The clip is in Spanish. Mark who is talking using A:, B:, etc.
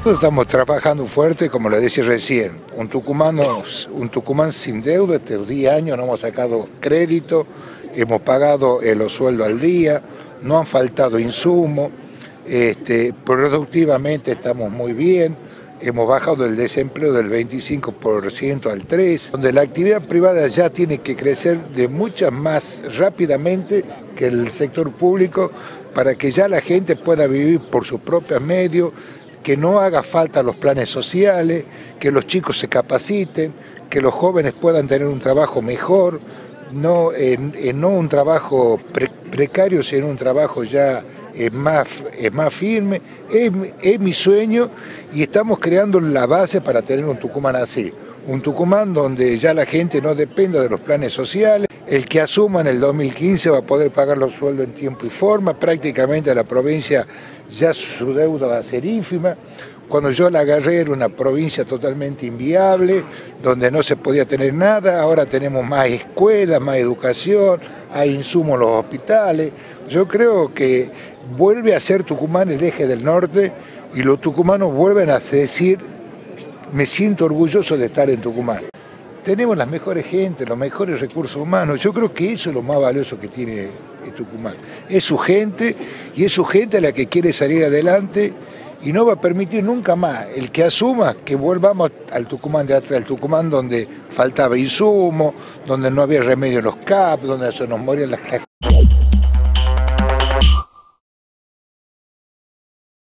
A: Nosotros estamos trabajando fuerte, como le decía recién, un Tucumán sin deuda. Estos 10 años no hemos sacado crédito, hemos pagado los sueldos al día, no han faltado insumos, productivamente estamos muy bien, hemos bajado el desempleo del 25% al 3%, donde la actividad privada ya tiene que crecer de mucho más rápidamente que el sector público para que ya la gente pueda vivir por sus propios medios, que no haga falta los planes sociales, que los chicos se capaciten, que los jóvenes puedan tener un trabajo mejor, no un trabajo precario, sino un trabajo ya más firme. Es mi sueño y estamos creando la base para tener un Tucumán así. Un Tucumán donde ya la gente no dependa de los planes sociales. El que asuma en el 2015 va a poder pagar los sueldos en tiempo y forma. Prácticamente la provincia ya su deuda va a ser ínfima. Cuando yo la agarré era una provincia totalmente inviable, donde no se podía tener nada. Ahora tenemos más escuelas, más educación, hay insumos en los hospitales. Yo creo que vuelve a ser Tucumán el eje del norte y los tucumanos vuelven a decir: me siento orgulloso de estar en Tucumán. Tenemos las mejores gentes, los mejores recursos humanos. Yo creo que eso es lo más valioso que tiene Tucumán. Es su gente y es su gente la que quiere salir adelante y no va a permitir nunca más el que asuma que volvamos al Tucumán de atrás, al Tucumán donde faltaba insumo, donde no había remedio en los CAP, donde se nos morían las clases.